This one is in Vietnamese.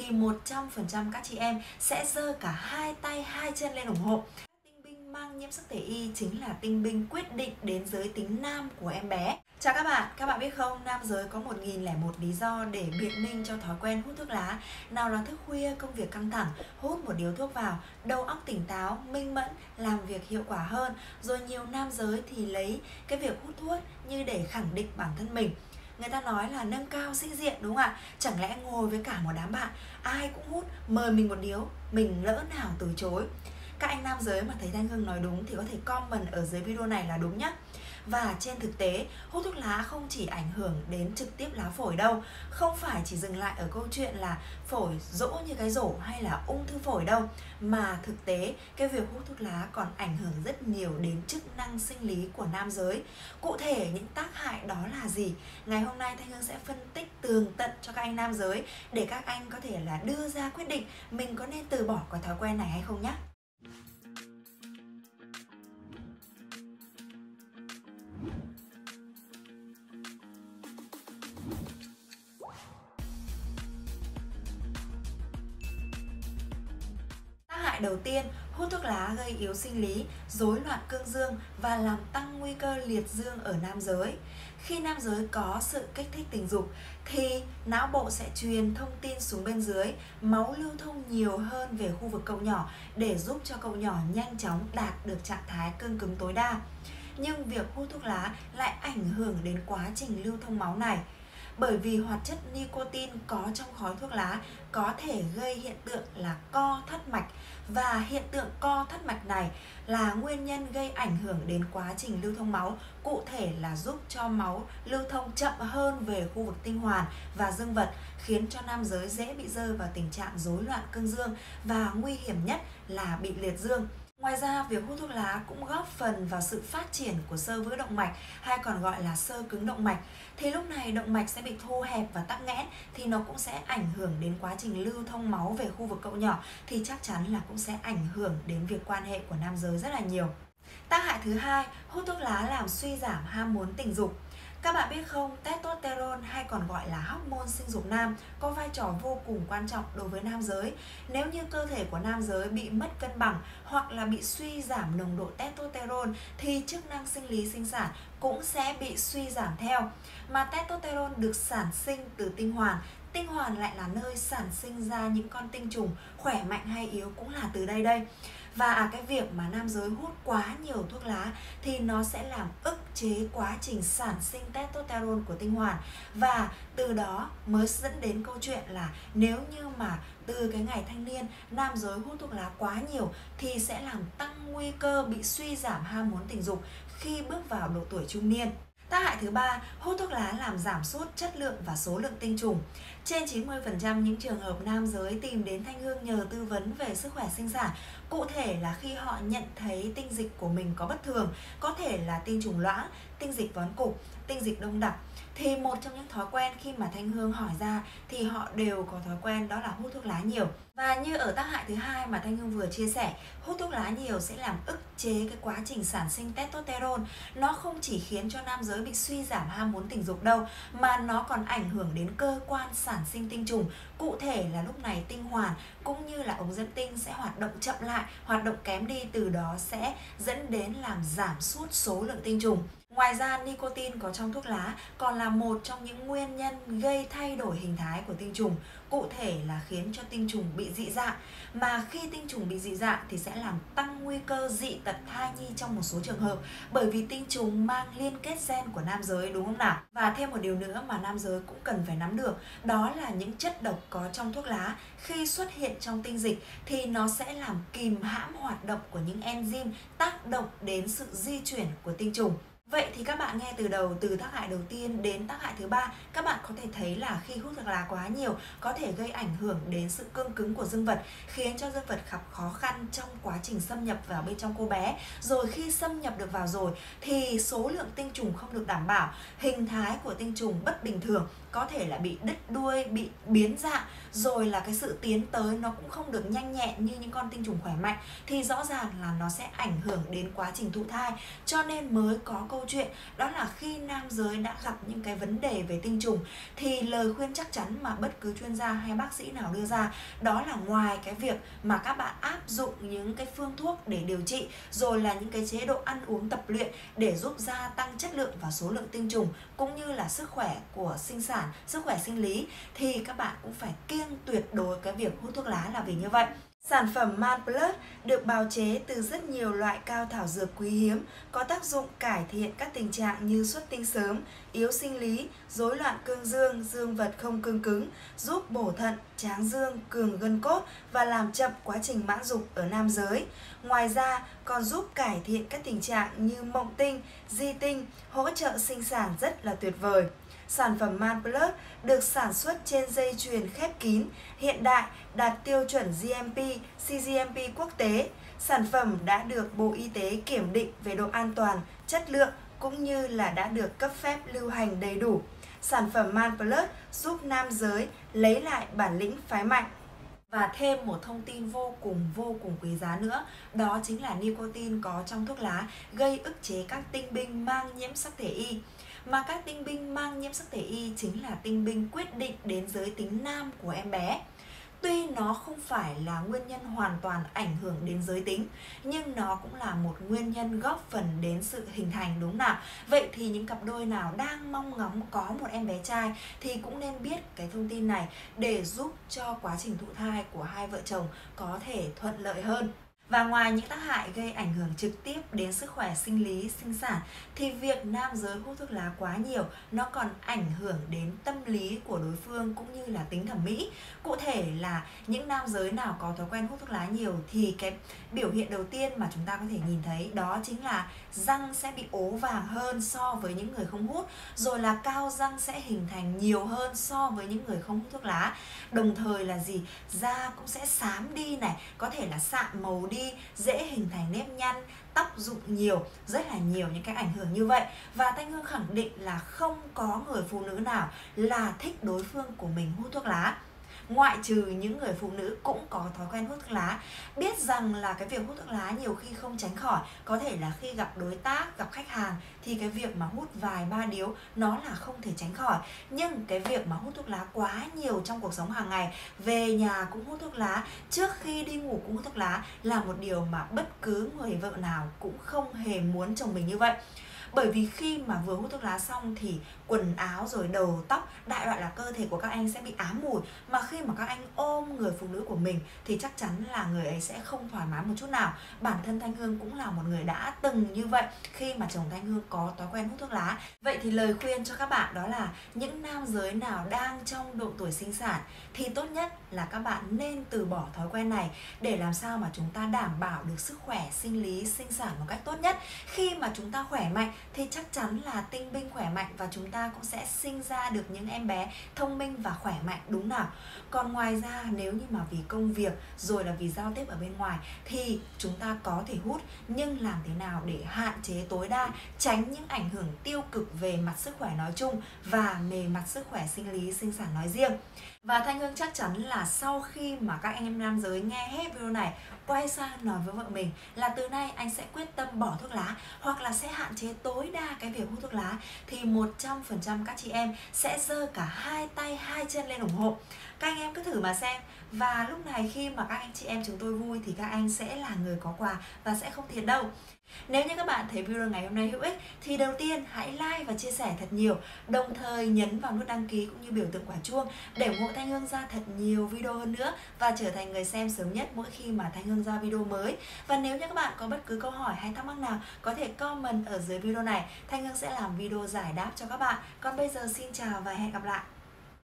thì 100% các chị em sẽ giơ cả hai tay hai chân lên ủng hộ. Tinh binh mang nhiễm sắc thể Y chính là tinh binh quyết định đến giới tính nam của em bé. Chào các bạn biết không, nam giới có 1001 lý do để biện minh cho thói quen hút thuốc lá. Nào là thức khuya, công việc căng thẳng, hút một điếu thuốc vào, đầu óc tỉnh táo, minh mẫn, làm việc hiệu quả hơn. Rồi nhiều nam giới thì lấy cái việc hút thuốc như để khẳng định bản thân mình. Người ta nói là nâng cao sĩ diện, đúng không ạ? Chẳng lẽ ngồi với cả một đám bạn, ai cũng hút, mời mình một điếu, mình lỡ nào từ chối. Các anh nam giới mà thấy Thanh Hương nói đúng thì có thể comment ở dưới video này là đúng nhé. Và trên thực tế, hút thuốc lá không chỉ ảnh hưởng đến trực tiếp lá phổi đâu. Không phải chỉ dừng lại ở câu chuyện là phổi rỗ như cái rổ hay là ung thư phổi đâu. Mà thực tế, cái việc hút thuốc lá còn ảnh hưởng rất nhiều đến chức năng sinh lý của nam giới. Cụ thể, những tác hại đó là gì? Ngày hôm nay Thanh Hương sẽ phân tích tường tận cho các anh nam giới để các anh có thể là đưa ra quyết định mình có nên từ bỏ cái thói quen này hay không nhé. Đầu tiên, hút thuốc lá gây yếu sinh lý, rối loạn cương dương và làm tăng nguy cơ liệt dương ở nam giới. Khi nam giới có sự kích thích tình dục thì não bộ sẽ truyền thông tin xuống bên dưới, máu lưu thông nhiều hơn về khu vực cậu nhỏ để giúp cho cậu nhỏ nhanh chóng đạt được trạng thái cương cứng tối đa. Nhưng việc hút thuốc lá lại ảnh hưởng đến quá trình lưu thông máu này. Bởi vì hoạt chất nicotine có trong khói thuốc lá có thể gây hiện tượng là co thắt mạch, và hiện tượng co thắt mạch này là nguyên nhân gây ảnh hưởng đến quá trình lưu thông máu, cụ thể là giúp cho máu lưu thông chậm hơn về khu vực tinh hoàn và dương vật, khiến cho nam giới dễ bị rơi vào tình trạng rối loạn cương dương và nguy hiểm nhất là bị liệt dương. Ngoài ra, việc hút thuốc lá cũng góp phần vào sự phát triển của xơ vữa động mạch hay còn gọi là xơ cứng động mạch. Thì lúc này động mạch sẽ bị thu hẹp và tắc nghẽn thì nó cũng sẽ ảnh hưởng đến quá trình lưu thông máu về khu vực cậu nhỏ, thì chắc chắn là cũng sẽ ảnh hưởng đến việc quan hệ của nam giới rất là nhiều. Tác hại thứ hai, hút thuốc lá làm suy giảm ham muốn tình dục. Các bạn biết không, testosterone hay còn gọi là hormone sinh dục nam có vai trò vô cùng quan trọng đối với nam giới. Nếu như cơ thể của nam giới bị mất cân bằng hoặc là bị suy giảm nồng độ testosterone thì chức năng sinh lý sinh sản cũng sẽ bị suy giảm theo. Mà testosterone được sản sinh từ tinh hoàn. Tinh hoàn lại là nơi sản sinh ra những con tinh trùng khỏe mạnh hay yếu cũng là từ đây. Và cái việc mà nam giới hút quá nhiều thuốc lá thì nó sẽ làm ức chế quá trình sản sinh testosterone của tinh hoàn, và từ đó mới dẫn đến câu chuyện là nếu như mà từ cái ngày thanh niên nam giới hút thuốc lá quá nhiều thì sẽ làm tăng nguy cơ bị suy giảm ham muốn tình dục khi bước vào độ tuổi trung niên. Tác hại thứ ba, hút thuốc lá làm giảm sút chất lượng và số lượng tinh trùng. Trên 90% những trường hợp nam giới tìm đến Thanh Hương nhờ tư vấn về sức khỏe sinh sản, cụ thể là khi họ nhận thấy tinh dịch của mình có bất thường, có thể là tinh trùng loãng, tinh dịch vón cục, tinh dịch đông đặc. Thì một trong những thói quen khi mà Thanh Hương hỏi ra thì họ đều có thói quen đó là hút thuốc lá nhiều. Và như ở tác hại thứ hai mà Thanh Hương vừa chia sẻ, hút thuốc lá nhiều sẽ làm ức chế cái quá trình sản sinh testosterone. Nó không chỉ khiến cho nam giới bị suy giảm ham muốn tình dục đâu, mà nó còn ảnh hưởng đến cơ quan sản sinh tinh trùng. Cụ thể là lúc này tinh hoàn cũng như là ống dẫn tinh sẽ hoạt động chậm lại, hoạt động kém đi, từ đó sẽ dẫn đến làm giảm sút số lượng tinh trùng. Ngoài ra, nicotine có trong thuốc lá còn là một trong những nguyên nhân gây thay đổi hình thái của tinh trùng, cụ thể là khiến cho tinh trùng bị dị dạng. Mà khi tinh trùng bị dị dạng thì sẽ làm tăng nguy cơ dị tật thai nhi trong một số trường hợp, bởi vì tinh trùng mang liên kết gen của nam giới, đúng không nào? Và thêm một điều nữa mà nam giới cũng cần phải nắm được, đó là những chất độc có trong thuốc lá khi xuất hiện trong tinh dịch thì nó sẽ làm kìm hãm hoạt động của những enzyme tác động đến sự di chuyển của tinh trùng. Vậy thì các bạn nghe từ đầu, từ tác hại đầu tiên đến tác hại thứ ba, các bạn có thể thấy là khi hút thuốc lá quá nhiều có thể gây ảnh hưởng đến sự cương cứng của dương vật, khiến cho dương vật gặp khó khăn trong quá trình xâm nhập vào bên trong cô bé. Rồi khi xâm nhập được vào rồi thì số lượng tinh trùng không được đảm bảo, hình thái của tinh trùng bất bình thường, có thể là bị đứt đuôi, bị biến dạng, rồi là cái sự tiến tới nó cũng không được nhanh nhẹn như những con tinh trùng khỏe mạnh, thì rõ ràng là nó sẽ ảnh hưởng đến quá trình thụ thai. Cho nên mới có câu câu chuyện, đó là khi nam giới đã gặp những cái vấn đề về tinh trùng thì lời khuyên chắc chắn mà bất cứ chuyên gia hay bác sĩ nào đưa ra, đó là ngoài cái việc mà các bạn áp dụng những cái phương thuốc để điều trị, rồi là những cái chế độ ăn uống tập luyện để giúp gia tăng chất lượng và số lượng tinh trùng cũng như là sức khỏe của sinh sản, sức khỏe sinh lý, thì các bạn cũng phải kiêng tuyệt đối cái việc hút thuốc lá là vì như vậy. Sản phẩm Man Plus được bào chế từ rất nhiều loại cao thảo dược quý hiếm, có tác dụng cải thiện các tình trạng như xuất tinh sớm, yếu sinh lý, rối loạn cương dương, dương vật không cương cứng, giúp bổ thận, tráng dương, cường gân cốt và làm chậm quá trình mãn dục ở nam giới. Ngoài ra, còn giúp cải thiện các tình trạng như mộng tinh, di tinh, hỗ trợ sinh sản rất là tuyệt vời. Sản phẩm Man Plus được sản xuất trên dây chuyền khép kín, hiện đại, đạt tiêu chuẩn GMP, CGMP quốc tế. Sản phẩm đã được Bộ Y tế kiểm định về độ an toàn, chất lượng cũng như là đã được cấp phép lưu hành đầy đủ. Sản phẩm Man Plus giúp nam giới lấy lại bản lĩnh phái mạnh. Và thêm một thông tin vô cùng quý giá nữa, đó chính là nicotine có trong thuốc lá gây ức chế các tinh binh mang nhiễm sắc thể Y. Mà các tinh binh mang nhiễm sắc thể Y chính là tinh binh quyết định đến giới tính nam của em bé. Tuy nó không phải là nguyên nhân hoàn toàn ảnh hưởng đến giới tính, nhưng nó cũng là một nguyên nhân góp phần đến sự hình thành, đúng nào? Vậy thì những cặp đôi nào đang mong ngóng có một em bé trai thì cũng nên biết cái thông tin này để giúp cho quá trình thụ thai của hai vợ chồng có thể thuận lợi hơn. Và ngoài những tác hại gây ảnh hưởng trực tiếp đến sức khỏe sinh lý, sinh sản thì việc nam giới hút thuốc lá quá nhiều nó còn ảnh hưởng đến tâm lý của đối phương cũng như là tính thẩm mỹ. Cụ thể là những nam giới nào có thói quen hút thuốc lá nhiều thì cái biểu hiện đầu tiên mà chúng ta có thể nhìn thấy đó chính là răng sẽ bị ố vàng hơn so với những người không hút, rồi là cao răng sẽ hình thành nhiều hơn so với những người không hút thuốc lá. Đồng thời là gì? Da cũng sẽ xám đi này, có thể là sạm màu đi, dễ hình thành nếp nhăn, tóc rụng nhiều, rất là nhiều những cái ảnh hưởng như vậy. Và Thanh Hương khẳng định là không có người phụ nữ nào là thích đối phương của mình hút thuốc lá. Ngoại trừ những người phụ nữ cũng có thói quen hút thuốc lá, biết rằng là cái việc hút thuốc lá nhiều khi không tránh khỏi, có thể là khi gặp đối tác, gặp khách hàng thì cái việc mà hút vài ba điếu nó là không thể tránh khỏi. Nhưng cái việc mà hút thuốc lá quá nhiều trong cuộc sống hàng ngày, về nhà cũng hút thuốc lá, trước khi đi ngủ cũng hút thuốc lá là một điều mà bất cứ người vợ nào cũng không hề muốn chồng mình như vậy. Bởi vì khi mà vừa hút thuốc lá xong thì quần áo rồi đầu tóc, đại loại là cơ thể của các anh sẽ bị ám mùi. Mà khi mà các anh ôm người phụ nữ của mình thì chắc chắn là người ấy sẽ không thoải mái một chút nào. Bản thân Thanh Hương cũng là một người đã từng như vậy khi mà chồng Thanh Hương có thói quen hút thuốc lá. Vậy thì lời khuyên cho các bạn đó là những nam giới nào đang trong độ tuổi sinh sản thì tốt nhất là các bạn nên từ bỏ thói quen này để làm sao mà chúng ta đảm bảo được sức khỏe sinh lý, sinh sản một cách tốt nhất. Khi mà chúng ta khỏe mạnh thì chắc chắn là tinh binh khỏe mạnh và chúng ta cũng sẽ sinh ra được những em bé thông minh và khỏe mạnh, đúng nào? Còn ngoài ra nếu như mà vì công việc rồi là vì giao tiếp ở bên ngoài thì chúng ta có thể hút, nhưng làm thế nào để hạn chế tối đa, tránh những ảnh hưởng tiêu cực về mặt sức khỏe nói chung và về mặt sức khỏe sinh lý, sinh sản nói riêng. Và Thanh Hương chắc chắn là sau khi mà các anh em nam giới nghe hết video này, quay sang nói với vợ mình là từ nay anh sẽ quyết tâm bỏ thuốc lá hoặc là sẽ hạn chế tối đa cái việc hút thuốc lá, thì 100% các chị em sẽ giơ cả hai tay hai chân lên ủng hộ. Các anh em cứ thử mà xem. Và lúc này khi mà các anh chị em chúng tôi vui thì các anh sẽ là người có quà và sẽ không thiệt đâu. Nếu như các bạn thấy video ngày hôm nay hữu ích thì đầu tiên hãy like và chia sẻ thật nhiều, đồng thời nhấn vào nút đăng ký cũng như biểu tượng quả chuông để ủng hộ Thanh Hương ra thật nhiều video hơn nữa và trở thành người xem sớm nhất mỗi khi mà Thanh Hương ra video mới. Và nếu như các bạn có bất cứ câu hỏi hay thắc mắc nào có thể comment ở dưới video này, Thanh Hương sẽ làm video giải đáp cho các bạn. Còn bây giờ xin chào và hẹn gặp lại.